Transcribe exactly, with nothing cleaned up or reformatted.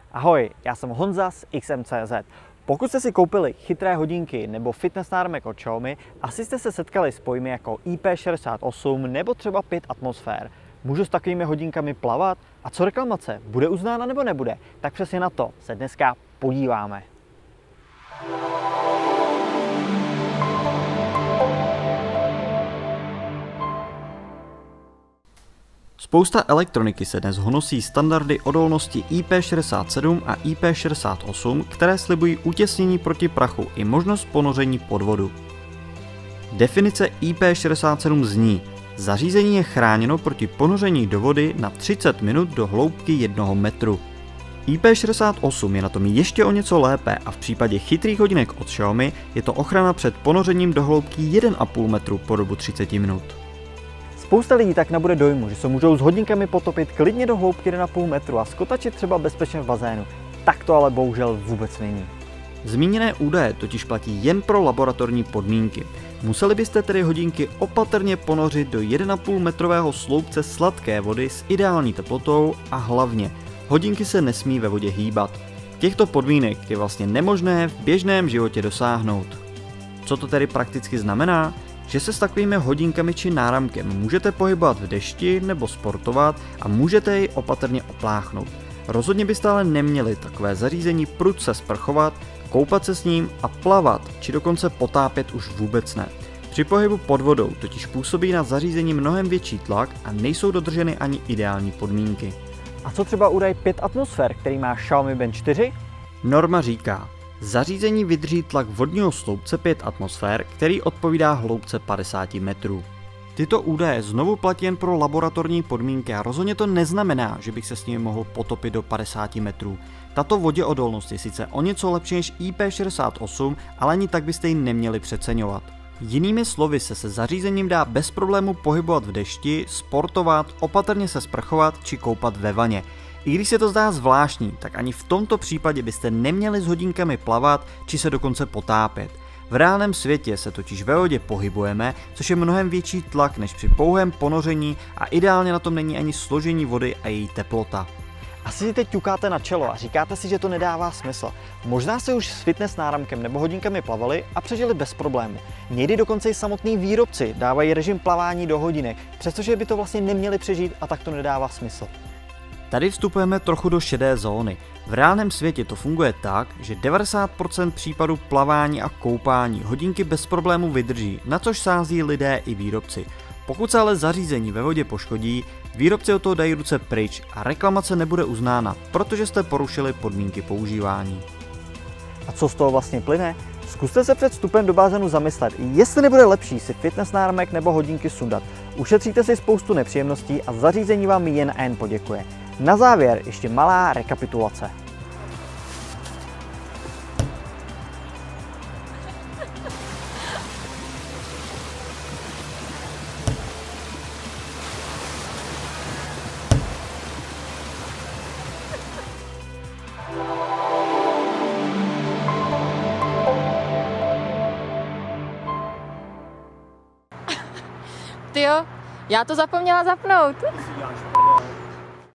Ahoj, já jsem Honza z X M C Z. Pokud jste si koupili chytré hodinky nebo fitness náramek od Xiaomi, asi jste se setkali s pojmy jako I P šedesát osm nebo třeba pět atmosfér. Můžu s takovými hodinkami plavat? A co reklamace? Bude uznána nebo nebude? Tak přesně na to se dneska podíváme. Spousta elektroniky se dnes honosí standardy odolnosti I P šedesát sedm a I P šedesát osm, které slibují utěsnění proti prachu i možnost ponoření pod vodu. Definice I P šedesát sedm zní: zařízení je chráněno proti ponoření do vody na třicet minut do hloubky jednoho metru. I P šedesát osm je na tom ještě o něco lépe a v případě chytrých hodinek od Xiaomi je to ochrana před ponořením do hloubky jeden a půl metru po dobu třicet minut. Spousta lidí tak nabude dojmu, že se můžou s hodinkami potopit klidně do hloubky jeden a půl metru a skotačit třeba bezpečně v bazénu. Tak to ale bohužel vůbec není. Zmíněné údaje totiž platí jen pro laboratorní podmínky. Museli byste tedy hodinky opatrně ponořit do jeden a půl metrového sloupce sladké vody s ideální teplotou a hlavně hodinky se nesmí ve vodě hýbat. Těchto podmínek je vlastně nemožné v běžném životě dosáhnout. Co to tedy prakticky znamená? Že se s takovými hodinkami či náramkem můžete pohybovat v dešti nebo sportovat a můžete jej opatrně opláchnout. Rozhodně byste ale neměli takové zařízení prudce sprchovat, koupat se s ním a plavat, či dokonce potápět už vůbec ne. Při pohybu pod vodou totiž působí na zařízení mnohem větší tlak a nejsou dodrženy ani ideální podmínky. A co třeba údaj pět atmosfér, který má Xiaomi Band čtyři? Norma říká: zařízení vydrží tlak vodního sloupce pět atmosfér, který odpovídá hloubce padesát metrů. Tyto údaje znovu platí jen pro laboratorní podmínky a rozhodně to neznamená, že bych se s nimi mohl potopit do padesáti metrů. Tato voděodolnost je sice o něco lepší než I P šedesát osm, ale ani tak byste ji neměli přeceňovat. Jinými slovy se se zařízením dá bez problému pohybovat v dešti, sportovat, opatrně se sprchovat či koupat ve vaně. I když se to zdá zvláštní, tak ani v tomto případě byste neměli s hodinkami plavat či se dokonce potápět. V reálném světě se totiž ve vodě pohybujeme, což je mnohem větší tlak než při pouhém ponoření a ideálně na tom není ani složení vody a její teplota. Asi si teď ťukáte na čelo a říkáte si, že to nedává smysl. Možná se už s fitness náramkem nebo hodinkami plavali a přežili bez problému. Někdy dokonce i samotní výrobci dávají režim plavání do hodinek, přestože by to vlastně neměli přežít a tak to nedává smysl. Tady vstupujeme trochu do šedé zóny. V reálném světě to funguje tak, že devadesát procent případů plavání a koupání hodinky bez problému vydrží, na což sází lidé i výrobci. Pokud se ale zařízení ve vodě poškodí, výrobci od toho dají ruce pryč a reklamace nebude uznána, protože jste porušili podmínky používání. A co z toho vlastně plyne? Zkuste se před vstupem do bazénu zamyslet, jestli nebude lepší si fitness náramek nebo hodinky sundat. Ušetříte si spoustu nepříjemností a zařízení vám jen a jen poděkuje. Na závěr ještě malá rekapitulace. Tyjo, já to zapomněla zapnout.